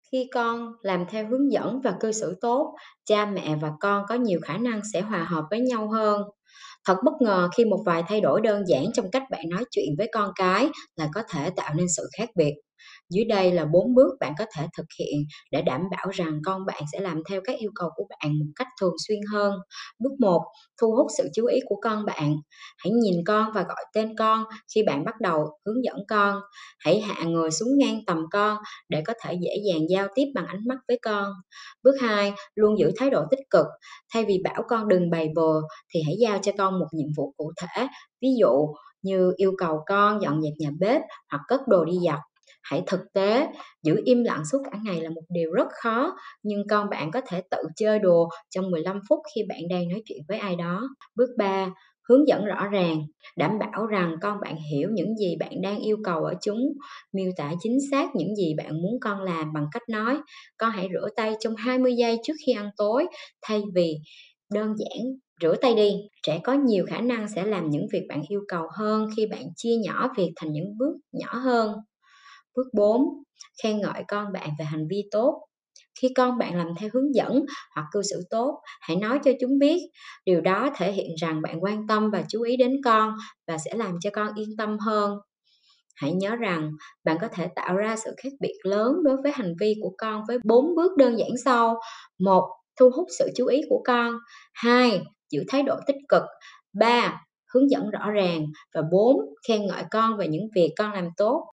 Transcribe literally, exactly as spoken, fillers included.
Khi con làm theo hướng dẫn và cư xử tốt, cha mẹ và con có nhiều khả năng sẽ hòa hợp với nhau hơn. Thật bất ngờ khi một vài thay đổi đơn giản trong cách bạn nói chuyện với con cái là có thể tạo nên sự khác biệt. Dưới đây là bốn bước bạn có thể thực hiện để đảm bảo rằng con bạn sẽ làm theo các yêu cầu của bạn một cách thường xuyên hơn. Bước một: thu hút sự chú ý của con bạn. Hãy nhìn con và gọi tên con khi bạn bắt đầu hướng dẫn con. Hãy hạ người xuống ngang tầm con để có thể dễ dàng giao tiếp bằng ánh mắt với con. Bước hai: luôn giữ thái độ tích cực. Thay vì bảo con đừng bày bừa thì hãy giao cho con một nhiệm vụ cụ thể, ví dụ như yêu cầu con dọn dẹp nhà bếp hoặc cất đồ đi giặt. Hãy thực tế, giữ im lặng suốt cả ngày là một điều rất khó, nhưng con bạn có thể tự chơi đùa trong mười lăm phút khi bạn đang nói chuyện với ai đó. Bước ba: hướng dẫn rõ ràng. Đảm bảo rằng con bạn hiểu những gì bạn đang yêu cầu ở chúng. Miêu tả chính xác những gì bạn muốn con làm bằng cách nói: con hãy rửa tay trong hai mươi giây trước khi ăn tối, thay vì đơn giản rửa tay đi. Trẻ có nhiều khả năng sẽ làm những việc bạn yêu cầu hơn khi bạn chia nhỏ việc thành những bước nhỏ hơn. Bước bốn: khen ngợi con bạn về hành vi tốt. Khi con bạn làm theo hướng dẫn hoặc cư xử tốt, hãy nói cho chúng biết. Điều đó thể hiện rằng bạn quan tâm và chú ý đến con và sẽ làm cho con yên tâm hơn. Hãy nhớ rằng bạn có thể tạo ra sự khác biệt lớn đối với hành vi của con với bốn bước đơn giản sau. Một: thu hút sự chú ý của con. Hai: giữ thái độ tích cực. Ba: hướng dẫn rõ ràng. Và bốn: khen ngợi con về những việc con làm tốt.